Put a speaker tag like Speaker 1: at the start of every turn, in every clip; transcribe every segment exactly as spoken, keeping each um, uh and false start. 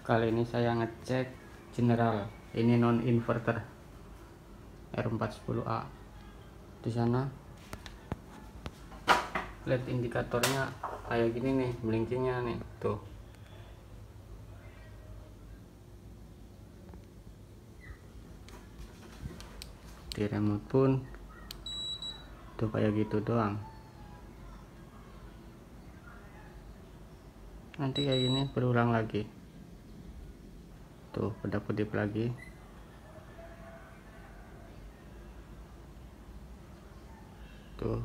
Speaker 1: Kali ini saya ngecek general, ini non inverter R empat sepuluh A. Di sana L E D indikatornya kayak gini nih, blinkingnya nih, tuh. Di remote pun tuh kayak gitu doang. Nanti kayak gini berulang lagi. Tuh, kedap-kedip lagi. Tuh.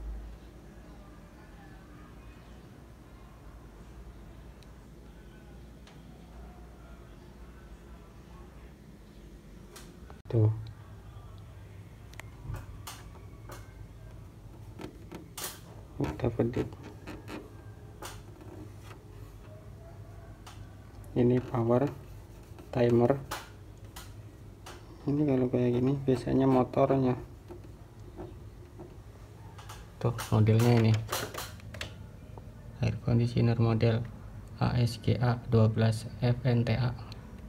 Speaker 1: Tuh. Kedap-kedip. Ini power timer. Ini kalau kayak gini biasanya motornya. Tuh modelnya ini. Air conditioner model A S G A dua belas F N T A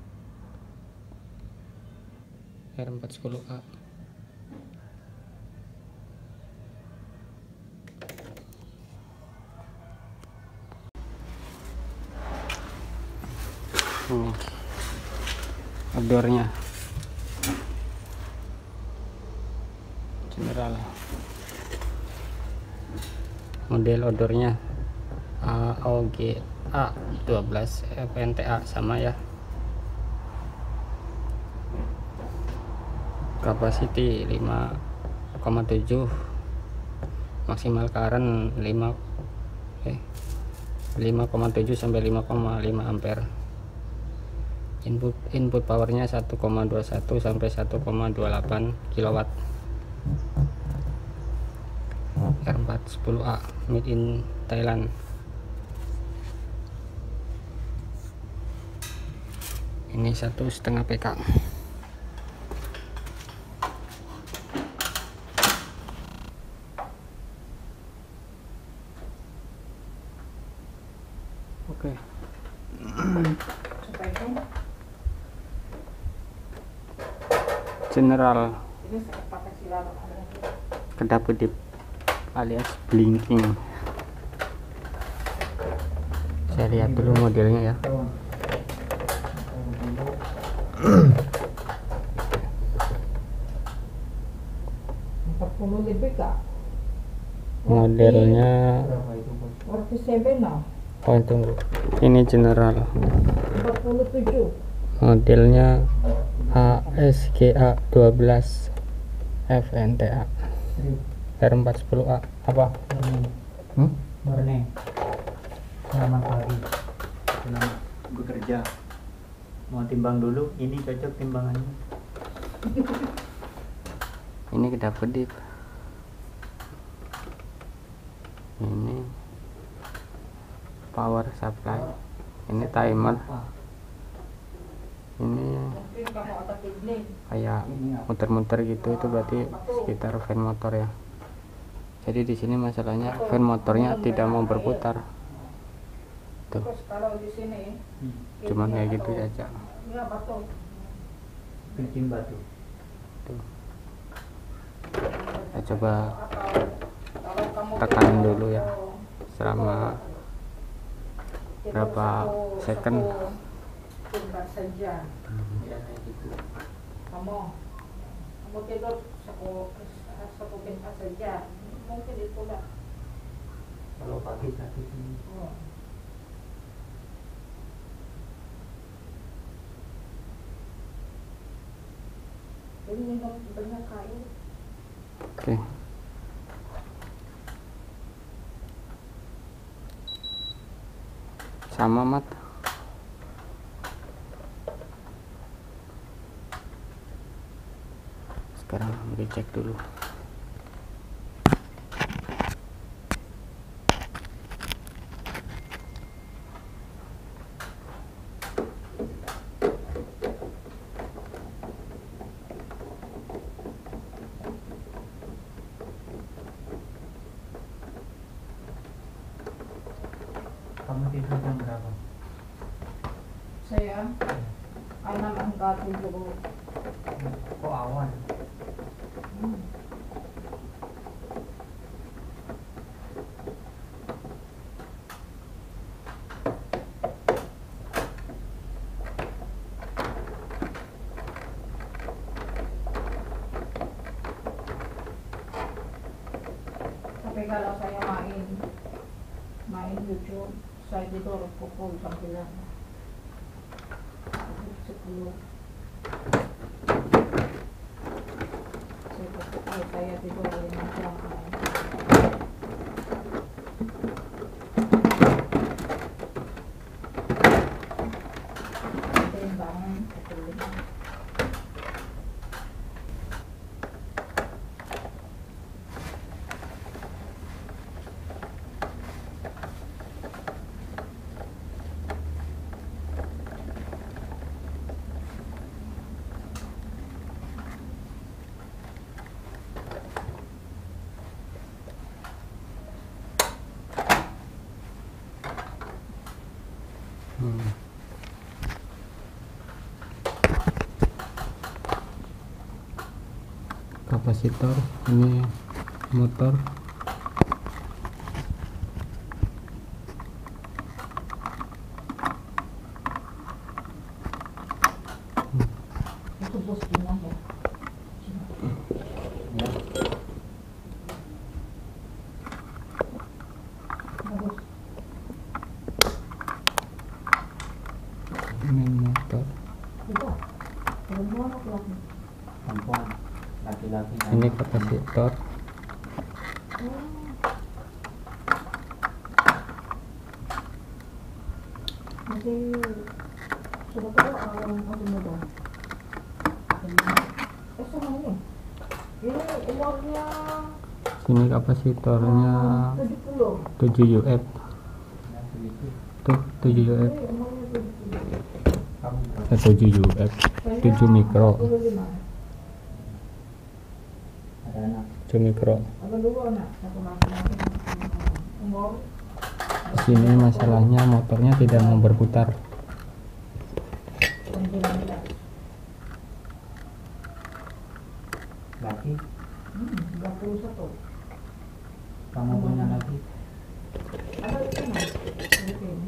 Speaker 1: R empat sepuluh A. Ini outdoornya general, model outdoornya A O G A dua belas F N T A, sama ya. Capacity lima koma tujuh, maksimal current lima eh lima koma tujuh sampai lima koma lima ampere. Input input powernya satu koma dua satu sampai satu koma dua delapan kilowatt. R empat sepuluh A made in Thailand. Ini satu setengah P K. Oke. General kedap-kedip alias blinking. Saya lihat dulu modelnya ya.
Speaker 2: empat puluh lebih kak
Speaker 1: Modelnya oh tunggu, ini general.
Speaker 2: empat puluh tujuh.
Speaker 1: Modelnya A S G A dua belas F N T A R empat sepuluh A. Apa? Hmm?
Speaker 3: Morning. Selamat pagi. Selamat bekerja. Mau timbang dulu, ini cocok timbangannya.
Speaker 1: Ini kedap-kedip. Ini power supply. Ini timer. Ini kayak muter-muter gitu, itu berarti sekitar fan motor ya. Jadi di sini masalahnya fan motornya tidak mau berputar. Tuh. Cuman kayak gitu saja.
Speaker 3: Bikin batu.
Speaker 1: Tuh. Kita coba tekan dulu ya selama berapa second.
Speaker 2: Sebentar saja. Kamu, kamu tidur satu satu pintas saja. Mungkin itu lah.
Speaker 3: Kalau pagi sakit ini.
Speaker 2: Oh. Jadi minum banyak air.
Speaker 1: Oke. Sama mat. Sekarang dicek dulu.
Speaker 3: Kamu tidur jam berapa?
Speaker 2: Saya anak angkat dulu.
Speaker 3: Kok awan?
Speaker 2: Hmm. Tapi kalau saya main main YouTube, saya tidur pukul sembilan sepuluh. Saya pukul saya tidur lima jam. Nanti bangun pukul lima.
Speaker 1: Hmm. Kapasitor ini motor.
Speaker 2: Itu bos Cina ya.
Speaker 3: Ya.
Speaker 2: Bagus.
Speaker 1: Ini motor.
Speaker 2: Itu perempuan atau laki?
Speaker 3: Perempuan, laki-laki.
Speaker 1: Ini kapasitor.
Speaker 2: Oh. Masih sudah tahu orang masih muda. Eh sama ini. Ini umurnya
Speaker 1: Sini kapasitornya
Speaker 2: tujuh puluh.
Speaker 1: tujuh U F.
Speaker 3: Ya, begitu.
Speaker 1: Tuh tujuh U F.
Speaker 2: Ini umurnya tujuh puluh.
Speaker 3: Kamu berapa?
Speaker 1: Eh, tujuh U F.
Speaker 2: Saya
Speaker 1: tujuh mikro.
Speaker 2: empat puluh lima.
Speaker 3: Ada anak.
Speaker 1: tujuh mikro.
Speaker 2: Ada dua anak, satu laki-laki, satu perempuan. Umur
Speaker 1: Sini masalahnya motornya tidak mau berputar.
Speaker 2: sembilan belas.
Speaker 3: Laki,
Speaker 2: Hmm, dua puluh satu.
Speaker 3: kamu punya laki?
Speaker 2: Ada di sana. Di sini.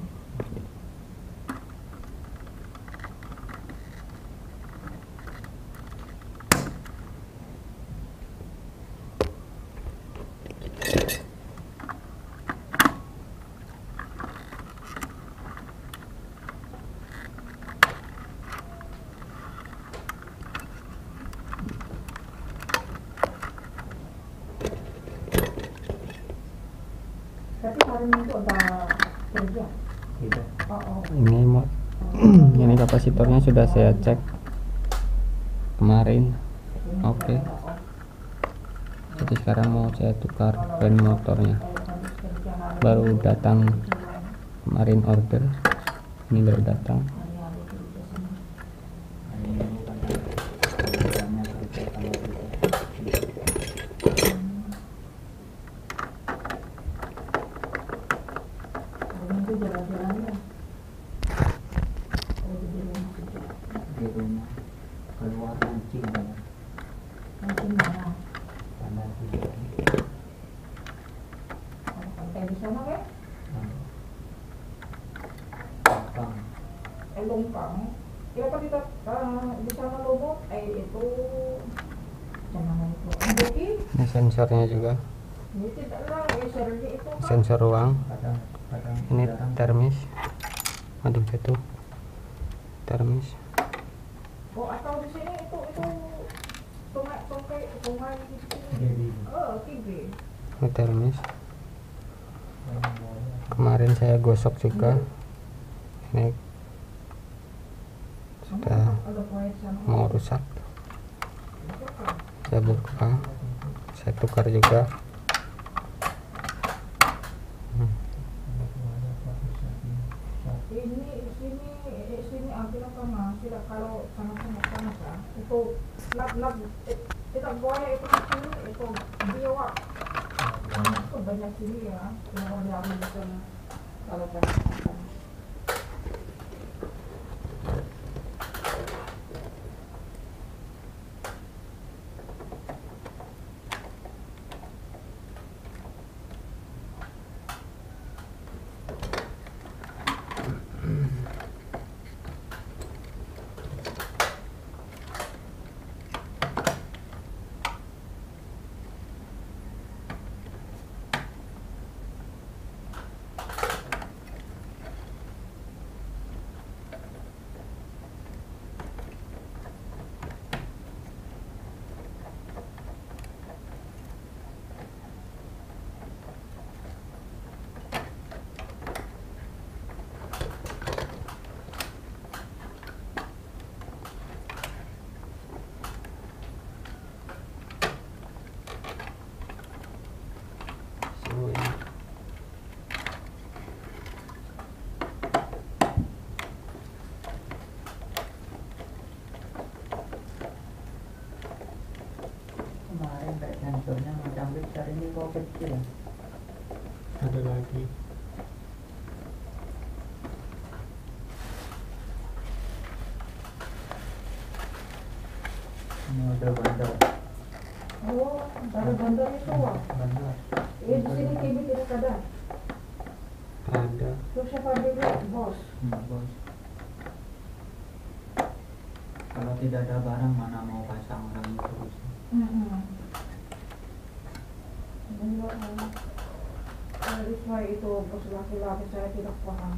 Speaker 2: Tapi hari Minggu ada kerja.
Speaker 3: Gitu.
Speaker 2: Oh, oh.
Speaker 1: Ini mo- ini kapasitornya sudah saya cek kemarin.
Speaker 2: Ini
Speaker 1: Oke.
Speaker 2: ada off.
Speaker 1: Jadi sekarang mau saya tukar ban motornya.
Speaker 2: Kalau habis kerja hari
Speaker 1: Baru
Speaker 2: Minggu,
Speaker 1: datang
Speaker 2: kerjaan.
Speaker 1: kemarin order. Ini baru datang.
Speaker 2: Hari-hari kerja sana.
Speaker 3: Hari ini bukan kerjanya kerja sama kerja.
Speaker 2: Hari Minggu jalan-jalan ya. Kalau di rumah kerja.
Speaker 3: Di rumah keluar mancing ya.
Speaker 2: Mungkin mana?
Speaker 3: Pandai tidak.
Speaker 2: Ada pantai di sana kan?
Speaker 3: Abang,
Speaker 2: Eh Lumpang. Ya apa di, uh, di sana Lumut? Eh itu jangan itu. Ambuki?
Speaker 1: Ini sensornya juga.
Speaker 2: Ini tidak lah. Eh Sergi itu kan.
Speaker 1: Sensor ruang.
Speaker 3: kadang kadang
Speaker 1: Ini
Speaker 3: jarang.
Speaker 1: termis. Aduh jatuh. Termis.
Speaker 2: Oh atau di sini itu itu sungai sungai sungai di sini.
Speaker 3: Jadi,
Speaker 2: Oh Kibe.
Speaker 1: Ini termis.
Speaker 3: orang boleh.
Speaker 1: Kemarin saya gosok juga. Ini sudah
Speaker 2: Ada proyek sana.
Speaker 1: mau rusak.
Speaker 2: Itu kan.
Speaker 1: Saya buka. Saya tukar juga. Hmm.
Speaker 2: Ini sini eh, sini ambil apa mas? Tidak kalau sama-sama panas ya. Itu lap lap eh, tidak boleh itu di sini itu biawak. Itu banyak sini ya. Kalau diambil di sana kalau panas.
Speaker 3: kecil ya.
Speaker 1: Ada lagi.
Speaker 3: Ini udah bandar.
Speaker 2: Oh, dari bandar itu wah.
Speaker 3: Bandar.
Speaker 2: Eh di sini Kimi tidak ada.
Speaker 1: Ada.
Speaker 2: Terus siapa dulu bos?
Speaker 3: Hmm, bos. Kalau tidak ada barang mana mau pasang orang itu.
Speaker 2: Hmm. Enggak. Dari saya itu bos laki-laki saya tidak paham.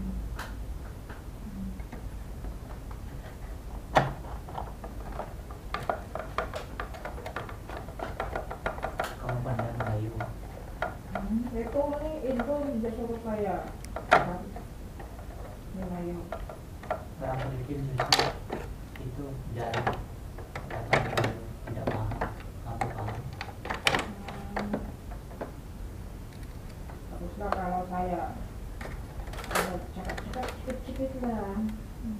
Speaker 3: Kamu pandai Melayu.
Speaker 2: Hmm. Itu ini itu dia suruh saya. Melayu.
Speaker 3: Orang bikin susah itu jarang datang dari tidak paham. Kamu paham.
Speaker 2: Baguslah kalau saya ada cakap-cakap sedikit-sedikit lah. Hmm.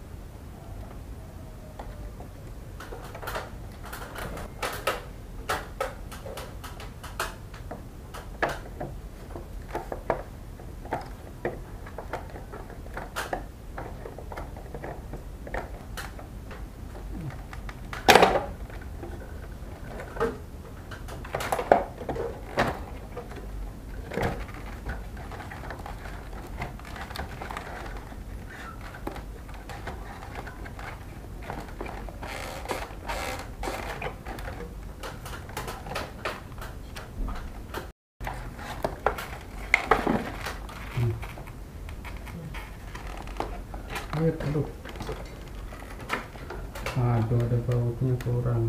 Speaker 1: Air, aduh. Aduh, ada bautnya kurang.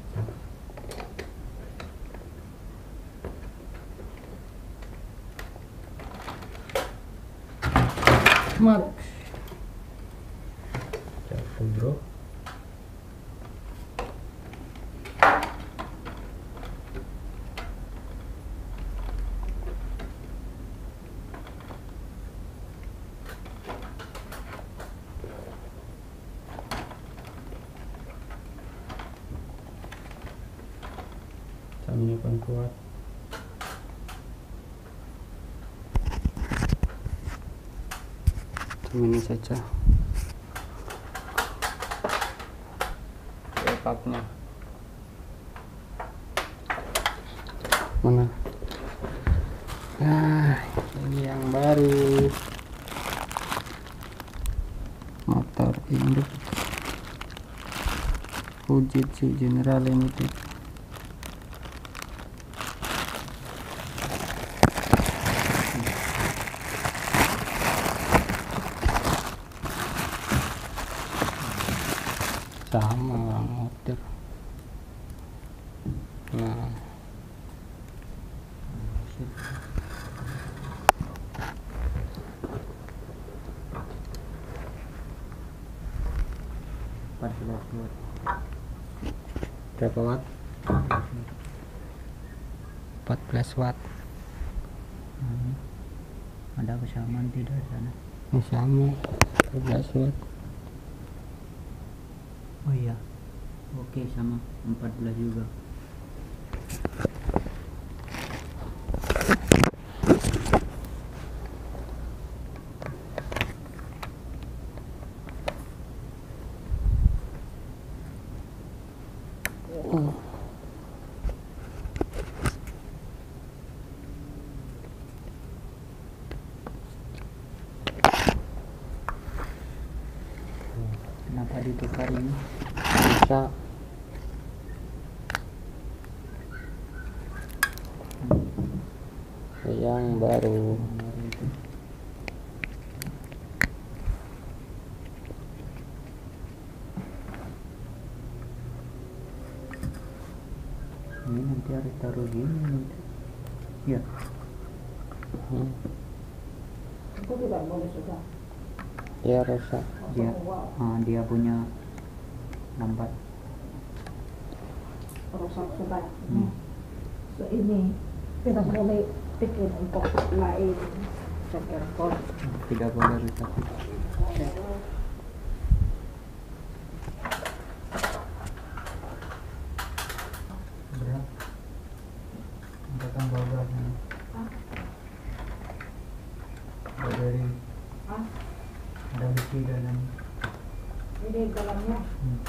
Speaker 1: Mat. Jatuh, bro. Camnya pun kuat. Cuma ini saja lengkapnya. Mana? Nah, ini yang baru, motor induk Fujitsu General Limited. Sama orang motor. Nah,
Speaker 3: empat belas watt.
Speaker 1: berapa watt? empat belas watt.
Speaker 3: Hmm. Ada kesamaan tidak sana?
Speaker 1: Ini sama empat belas watt.
Speaker 3: Oh iya. Oke, sama empat belas juga.
Speaker 1: Hmm.
Speaker 3: Kenapa ditukar ini?
Speaker 1: Bisa. Yang baru.
Speaker 3: Baru itu. Ini nanti harus taruh gini nanti. Ya.
Speaker 1: Hmm.
Speaker 2: Itu tidak boleh sudah.
Speaker 1: Ya rusak.
Speaker 3: Dia,
Speaker 2: Wow,
Speaker 3: ah, dia punya lambat.
Speaker 2: rusak sudah.
Speaker 3: Hmm.
Speaker 2: So ini tidak boleh bikin untuk lain. Saya kira
Speaker 3: Tidak boleh rusak. Berat. Angkatan bawah.
Speaker 2: Ah,
Speaker 3: Ada besi dalam.
Speaker 2: ini dalamnya.
Speaker 3: Hmm.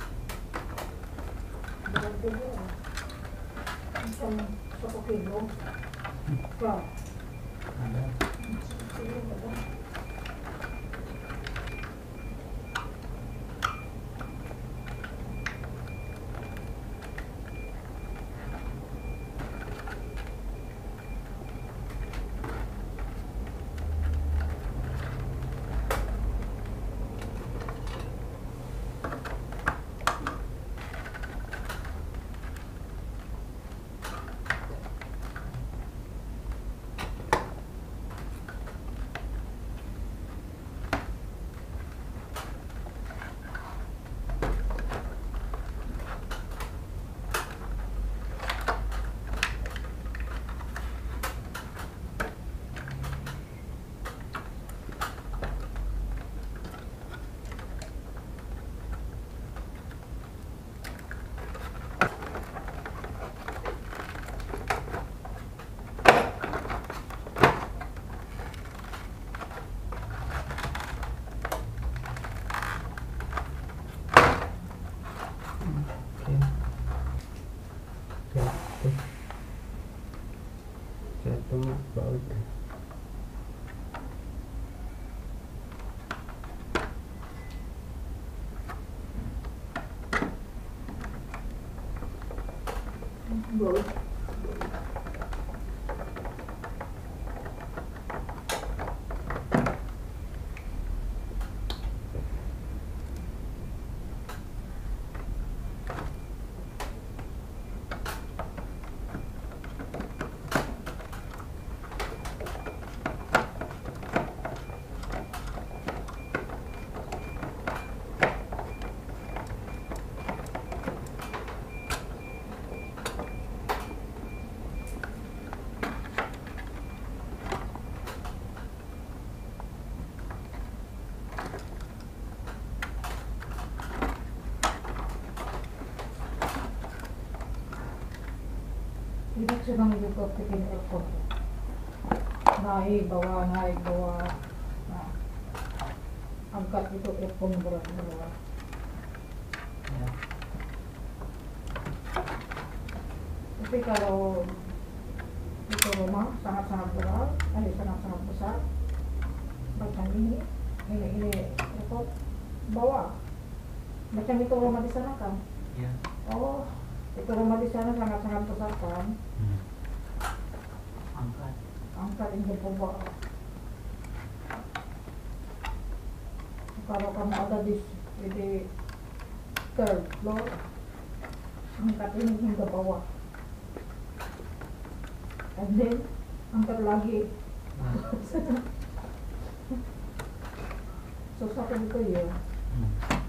Speaker 2: Dalam kilo. Macam satu kilo. Kau.
Speaker 3: Ada.
Speaker 2: Ini ada.
Speaker 1: Satu baut.
Speaker 2: Baut. Tidak sedang juga bikin ekor. Naik bawah, naik bawah. Nah, angkat itu ekor berat bawah.
Speaker 3: Ya.
Speaker 2: Tapi kalau itu rumah sangat-sangat berat, eh sangat-sangat besar. Macam ini, ini ini ekor bawah. Macam itu rumah di sana kan?
Speaker 3: Ya.
Speaker 2: Oh, itu rumah di sana sangat-sangat besar kan?
Speaker 3: Hmm. Angkat.
Speaker 2: Angkat ini ke bawah. Kalau kamu ada di di third floor, angkat ini hingga bawah. And then angkat lagi.
Speaker 3: Nah.
Speaker 2: Susah kan itu ya.
Speaker 3: Hmm.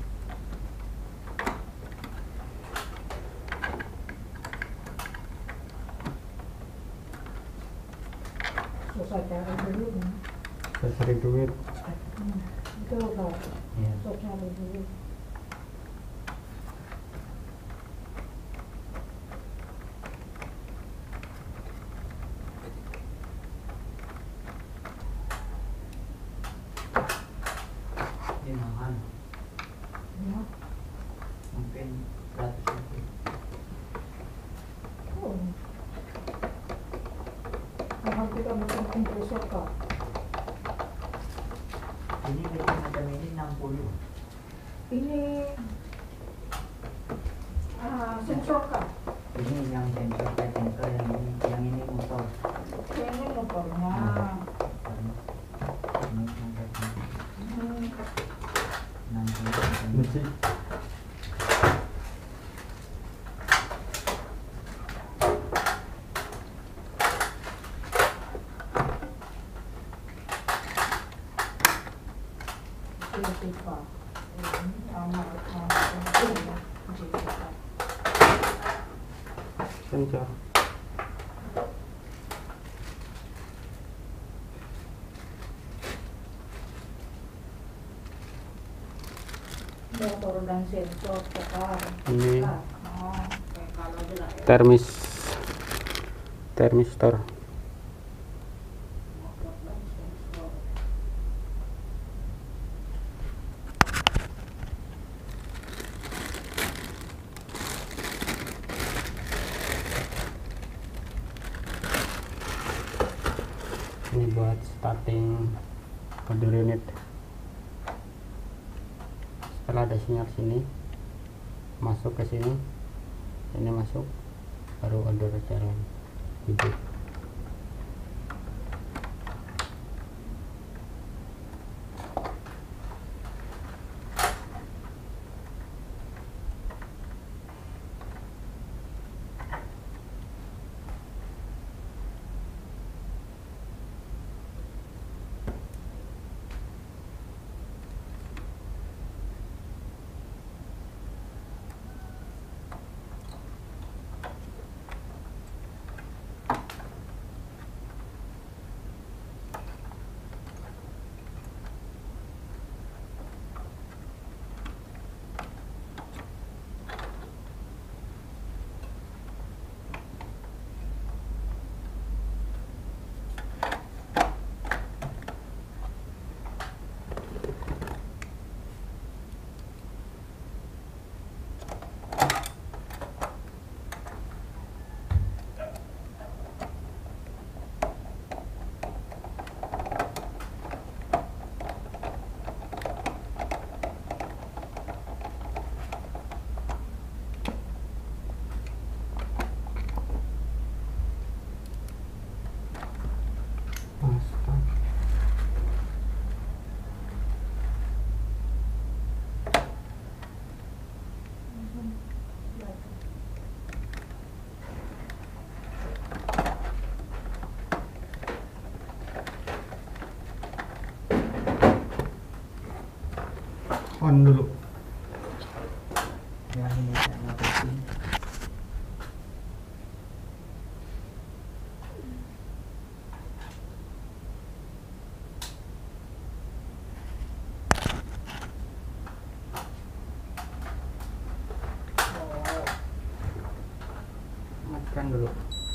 Speaker 2: Susah cari dulu.
Speaker 1: Saya cari duit.
Speaker 2: Hmm. Itu loh,
Speaker 3: Ya.
Speaker 2: susah cari dulu.
Speaker 3: Ini mahal.
Speaker 2: Ya.
Speaker 3: Mungkin seratus ribu.
Speaker 2: Oh. Kalau kita bikin kompresor kak,
Speaker 3: Ini bikin macam ini enam puluh.
Speaker 2: ini ah, sensor kak,
Speaker 3: Ini yang sensor kayak sensor yang ini, yang ini motor.
Speaker 2: ini motornya.
Speaker 3: Ini angkat ini.
Speaker 2: Hmm.
Speaker 3: enam puluh.
Speaker 1: Besi.
Speaker 2: Ini pipa. Ini sama sama ini ya, ini pipa.
Speaker 1: Sensor.
Speaker 2: Motor dan sensor tukar.
Speaker 1: Ini
Speaker 2: Oh, oke. Kalau jelas ya.
Speaker 1: termis termistor.
Speaker 2: Motor dan sensor.
Speaker 1: starting order unit. Setelah ada sinyal sini masuk ke sini, ini masuk, baru order jalan hidup. On dulu.
Speaker 3: Ya ini saya ngapain.
Speaker 1: Matikan dulu.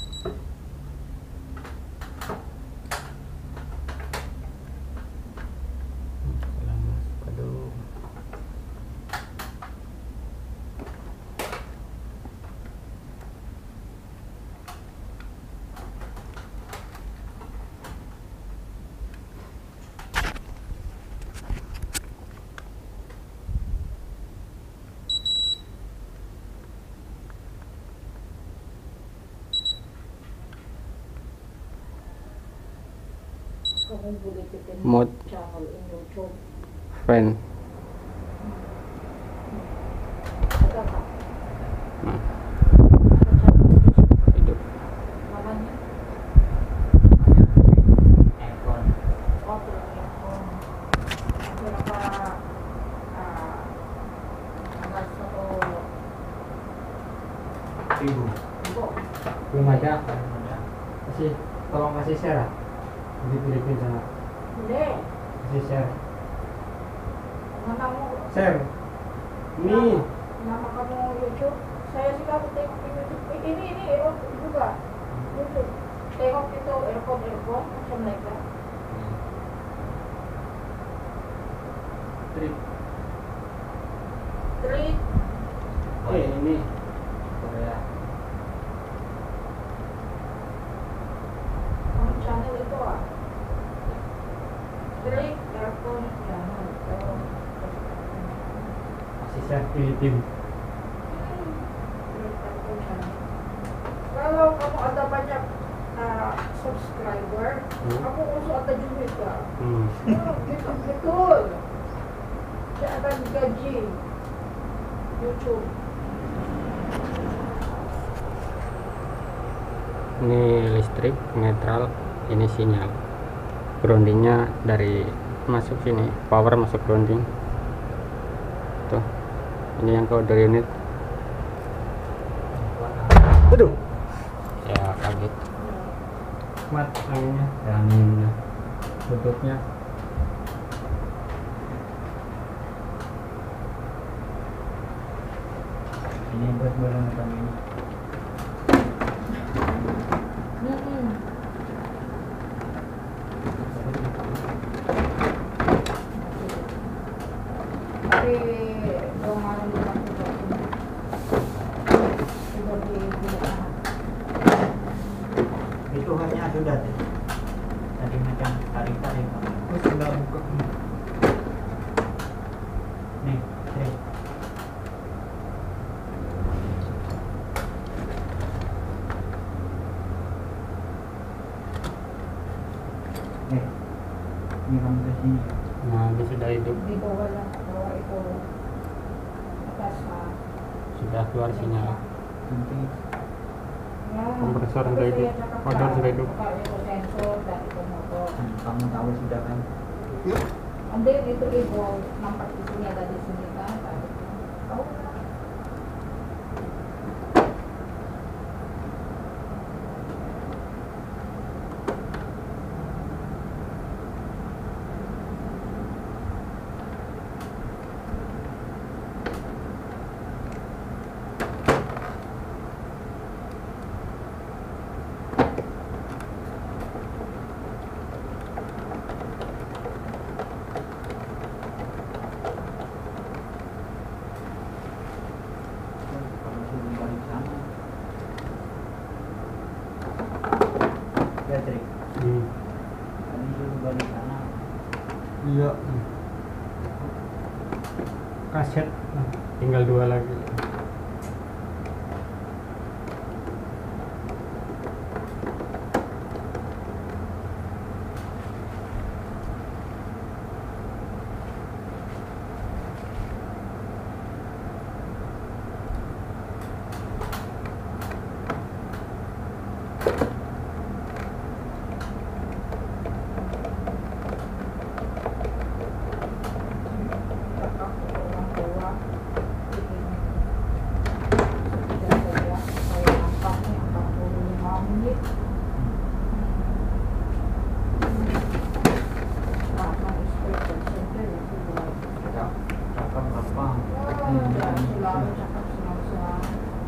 Speaker 2: Kamu boleh bikin
Speaker 1: Mode
Speaker 2: channel in YouTube.
Speaker 1: fan.
Speaker 2: Ada tak?
Speaker 1: Nah,
Speaker 2: Ada channel YouTube.
Speaker 1: hidup.
Speaker 2: Namanya?
Speaker 3: Ekon.
Speaker 2: Oh, telepon. Berapa? ah, Tanggal satu
Speaker 3: Ibu.
Speaker 2: Ibu.
Speaker 1: Belum ada.
Speaker 3: Belum ada.
Speaker 1: Kasih, tolong kasih share. Di Filipina sana.
Speaker 2: Boleh.
Speaker 1: Kasih share.
Speaker 2: Namamu?
Speaker 1: Share. Ini.
Speaker 2: Nama kamu YouTube? Saya sih kamu tengok di YouTube. Eh, Ini ini Eropa juga. YouTube. Tengok itu earphone earphone macam mereka.
Speaker 1: Trik.
Speaker 2: Trik.
Speaker 1: Eh, ini Korea.
Speaker 2: Kamu channel itu ah. Trik earphone channel. Oh.
Speaker 1: Kasih share Filipina.
Speaker 2: Kalau kamu ada banyak uh, subscriber,
Speaker 1: Hmm.
Speaker 2: kamu usah ada duit ka.
Speaker 1: Hmm.
Speaker 2: Hmm, betul betul. Dia akan gaji YouTube.
Speaker 1: Ini listrik netral, ini sinyal. Groundingnya dari masuk sini, power masuk grounding. Tuh, ini yang kode unit. Aduh, ya kaget. Mat anginnya, ya, anginnya, tutupnya.
Speaker 3: Ini buat barang kami ini.
Speaker 2: Hmm. Tapi kemarin kita sudah dibilang.
Speaker 3: Itu hanya sudah tadi. Tadi macam tarikan Hmm.
Speaker 1: Nah, dia sudah hidup,
Speaker 2: Di bawah yang bawah itu atas ah,
Speaker 1: sudah keluar sinyal.
Speaker 3: Nanti
Speaker 2: ya.
Speaker 1: Kompresor
Speaker 2: Tapi
Speaker 1: sudah
Speaker 2: saya
Speaker 1: hidup,
Speaker 2: cakap
Speaker 1: motor
Speaker 2: lah,
Speaker 1: sudah hidup.
Speaker 2: kalau itu sensor dan itu motor.
Speaker 3: hmm, kamu tahu sudah kan?
Speaker 2: Andai itu ibu nampak di sini ada di sini kan, tadi tahu kan?
Speaker 3: Kalau suruh balik sana. Ya, Trik.
Speaker 1: Hmm.
Speaker 3: Tadi suruh balik sana.
Speaker 1: Iya. Kaset, tinggal dua lagi.
Speaker 2: Cakap orang tua bikin sudah saya saya angkat nih empat puluh lima menit. Bahkan istri tersentuh itu buat
Speaker 3: Cakap, cakap apa?
Speaker 2: dan selalu cakap senang-senang.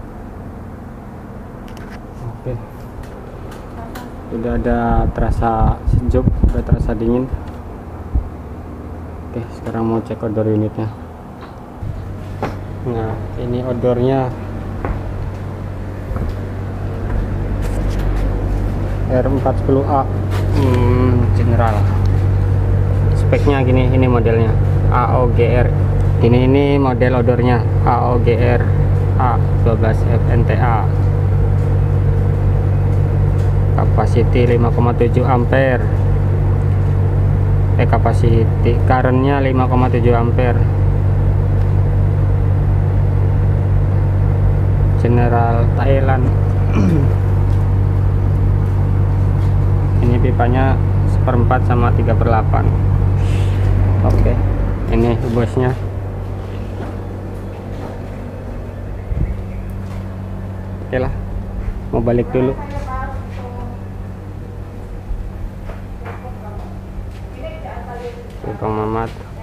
Speaker 1: Oke. Sudah ada terasa sejuk, sudah terasa dingin. Oke, sekarang mau cek odor unitnya. Nah, ini odornya R empat puluh A hmm, General. Speknya gini, ini modelnya A O G R. Ini ini model odornya A O G R A dua belas F N T A. Capacity lima koma tujuh ampere. Eh, capacity currentnya lima koma tujuh ampere. General Thailand. Ini pipanya seperempat sama tiga per delapan. Oke, ini bosnya. Oke lah, mau balik dulu. Bang Mamat.